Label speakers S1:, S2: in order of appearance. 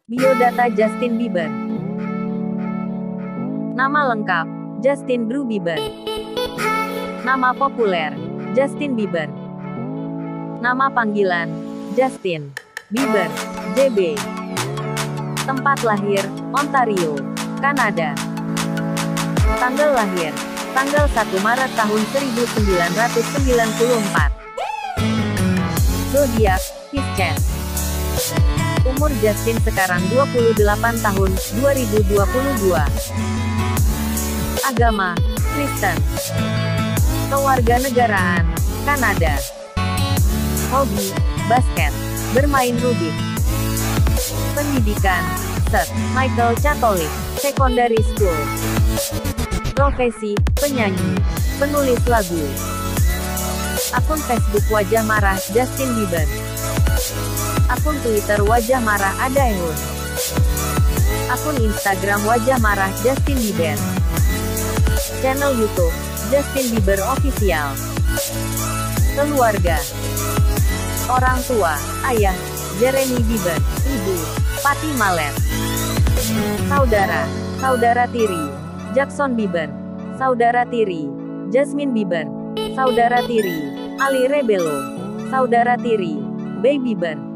S1: Biodata Justin Bieber. Nama lengkap, Justin Drew Bieber. Nama populer, Justin Bieber. Nama panggilan, Justin Bieber, JB. Tempat lahir, Ontario, Kanada. Tanggal lahir, tanggal 1 Maret tahun 1994. Zodiak, Pisces. Umur Justin sekarang 28 tahun, 2022. Agama, Kristen. Kewarganegaraan, Kanada. Hobi, basket, bermain rugby. Pendidikan, St. Michael Catholic Secondary School. Profesi, penyanyi, penulis lagu. Akun Facebook wajah marah, Justin Bieber. Akun Twitter wajah marah, Adaehun. Akun Instagram wajah marah, Justin Bieber. Channel YouTube, Justin Bieber Official. Keluarga. Orang tua, ayah, Jeremy Bieber. Ibu, Patty Mallet. Saudara, saudara tiri, Jackson Bieber. Saudara tiri, Jasmine Bieber. Saudara tiri, Ali Rebelo. Saudara tiri, Bey Bieber.